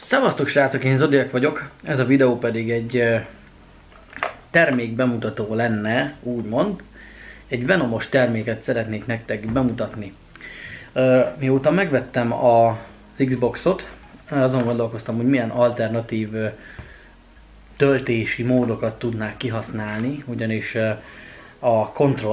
Szevasztok srácok, én Zodiac vagyok, ez a videó pedig egy termék bemutató lenne, úgymond. Egy Venomos terméket szeretnék nektek bemutatni. Mióta megvettem az Xboxot, azon gondolkoztam, hogy milyen alternatív töltési módokat tudnák kihasználni, ugyanis a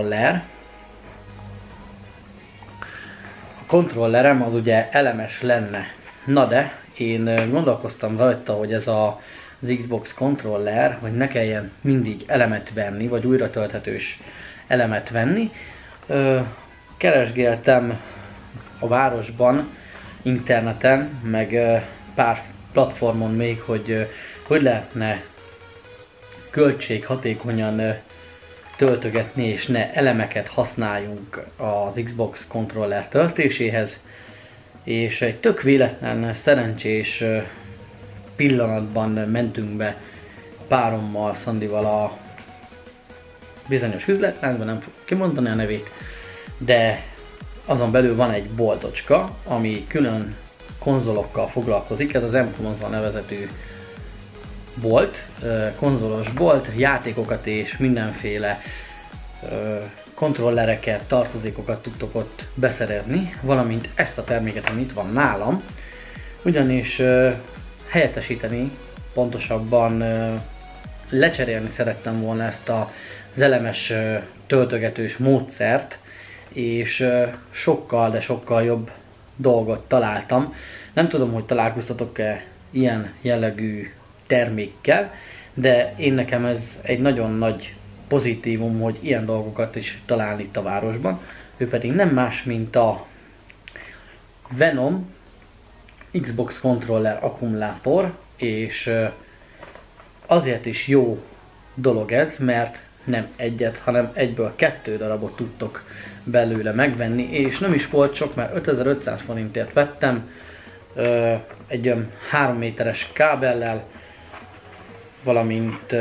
kontrollerem az ugye elemes lenne. Na de, én gondolkoztam rajta, hogy ez az Xbox controller, hogy ne kelljen mindig elemet venni, vagy újra tölthetős elemet venni. Keresgéltem a városban, interneten, meg pár platformon még, hogy lehetne költséghatékonyan töltögetni, és ne elemeket használjunk az Xbox controller töltéséhez. És egy tök véletlen, szerencsés pillanatban mentünk be párommal, Szandival a bizonyos üzletláncba, nem fogok kimondani a nevét, de azon belül van egy boltocska, ami külön konzolokkal foglalkozik, ez az M-Console nevezetű bolt, konzolos bolt, játékokat és mindenféle kontrollereket, tartozékokat tudtok ott beszerezni, valamint ezt a terméket, ami itt van nálam, ugyanis helyettesíteni, pontosabban lecserélni szerettem volna ezt az elemes töltögetős módszert, és sokkal, de sokkal jobb dolgot találtam. Nem tudom, hogy találkoztatok-e ilyen jellegű termékkel, de nekem ez egy nagyon nagy pozitívum, hogy ilyen dolgokat is találni itt a városban. Ő pedig nem más, mint a Venom Xbox controller akkumulátor, és azért is jó dolog ez, mert nem egyet, hanem egyből 2 darabot tudtok belőle megvenni, és nem is volt sok, mert 5500 forintért vettem, egy 3 méteres kábellel, valamint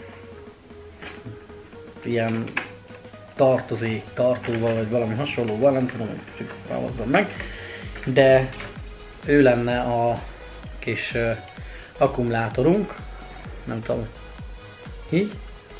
ilyen tartóval, vagy valami hasonlóval, nem tudom, hogy fogalmazzam meg, de ő lenne a kis akkumulátorunk, nem tudom, így,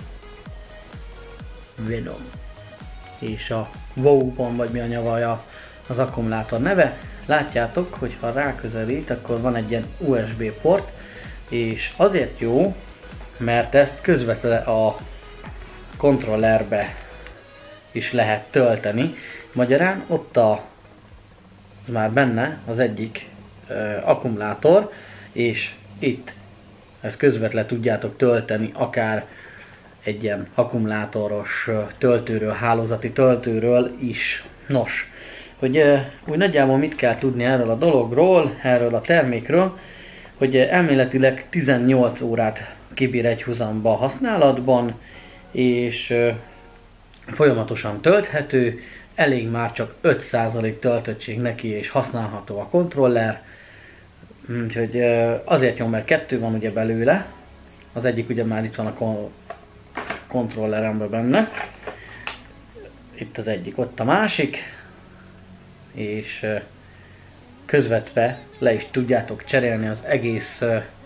Venom, és a WoW-on, vagy mi a nyavaja az akkumulátor neve. Látjátok, hogy ha ráközelít, akkor van egy ilyen USB port, és azért jó, mert ezt közvetlenül a kontrollerbe is lehet tölteni. Magyarán ott már benne az egyik akkumulátor, és itt ezt közvetlenül tudjátok tölteni, akár egy ilyen akkumulátoros töltőről, hálózati töltőről is. Nos, hogy úgy nagyjából mit kell tudni erről a dologról, erről a termékről, hogy elméletileg 18 órát kibír egy huzamba használatban, és folyamatosan tölthető, elég már csak 5% töltöttség neki, és használható a kontroller. Úgyhogy azért jó, mert 2 van ugye belőle, az egyik ugye már itt van a kontrolleremben benne, itt az egyik, ott a másik, és közvetve le is tudjátok cserélni az egész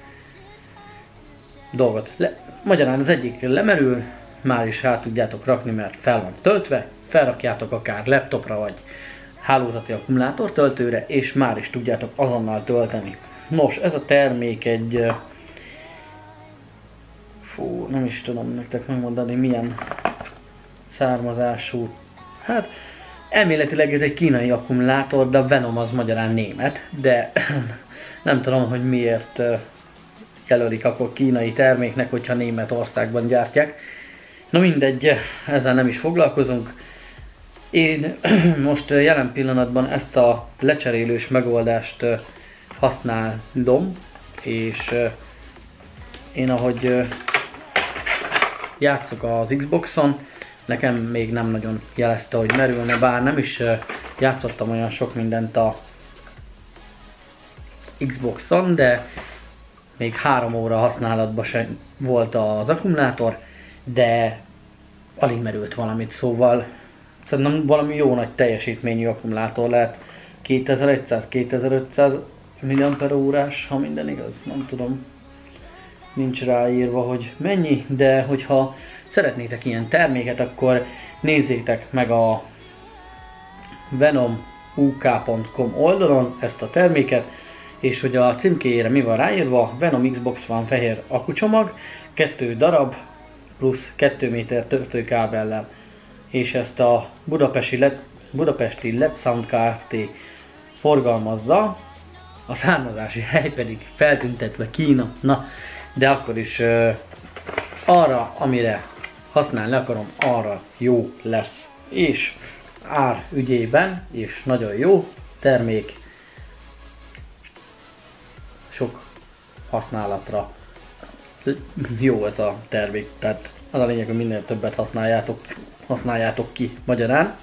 dolgot. Magyarán az egyik lemerül, már is rá tudjátok rakni, mert fel van töltve, felrakjátok akár laptopra vagy hálózati akkumulátor töltőre, és már is tudjátok azonnal tölteni. Nos, ez a termék egy... nem is tudom nektek megmondani milyen származású. Hát, elméletileg ez egy kínai akkumulátor, de a Venom az magyarán német, de nem tudom, hogy miért jelölik akkor kínai terméknek, hogyha Németországban gyártják. Na mindegy, ezzel nem is foglalkozunk. Én most jelen pillanatban ezt a lecserélős megoldást használom, és én ahogy játszok az Xboxon, nekem még nem nagyon jelezte, hogy merülne, bár nem is játszottam olyan sok mindent a Xboxon, de még 3 óra használatban sem volt az akkumulátor, de alig merült valamit, szóval szerintem valami jó nagy teljesítményű akkumulátor lehet, 2100-2500 milliampere-órás, ha minden igaz, nem tudom. Nincs ráírva, hogy mennyi, de hogyha szeretnétek ilyen terméket, akkor nézzétek meg a venomuk.com oldalon ezt a terméket, és hogy a címkéjére mi van ráírva, Venom Xbox One fehér akkucsomag, 2 darab, plusz 2 méter töltőkábellel, és ezt a budapesti LED Sound Kft. Forgalmazza, a származási hely pedig feltüntetve Kína, na, de akkor is arra, amire használni akarom, arra jó lesz. És ár ügyében, és nagyon jó termék, sok használatra jó ez a termék, tehát az a lényeg, hogy minél többet használjátok ki magyarán.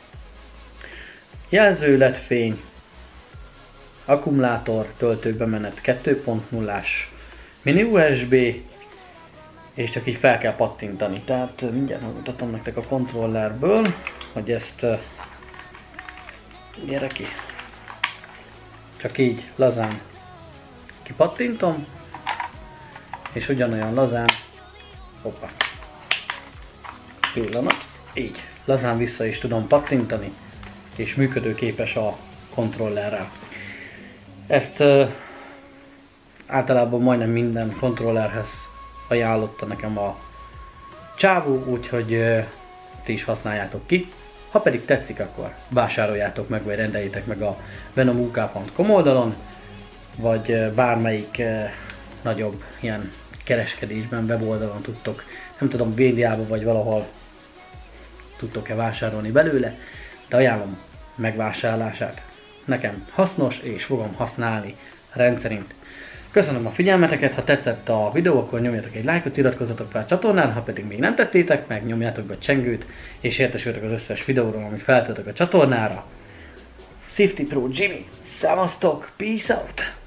Jelző LED fény, akkumulátor, töltőbemenet 2.0-ás, mini USB, és csak így fel kell pattintani. Tehát mindjárt mutatom nektek a kontrollerből, hogy ezt gyere ki. Csak így lazán kipattintom, és ugyanolyan lazán, hoppá, pillanat, így lazán vissza is tudom pattintani, és működőképes a kontrollerrel. Ezt általában majdnem minden kontrollerhez ajánlotta nekem a csávó, úgyhogy ti is használjátok ki. Ha pedig tetszik, akkor vásároljátok meg, vagy rendeljétek meg a venomuk.com oldalon, vagy bármelyik nagyobb ilyen kereskedésben, weboldalon tudtok, nem tudom, Védiában vagy valahol tudtok-e vásárolni belőle, de ajánlom megvásárlását. Nekem hasznos, és fogom használni rendszerint. Köszönöm a figyelmeteket, ha tetszett a videó, akkor nyomjatok egy lájkot, iratkozzatok fel a csatornán, ha pedig még nem tettétek meg, nyomjátok be a csengőt, és értesüljetek az összes videóról, amit feltöltök a csatornára. Safety Pro Jimmy, szevasztok, peace out!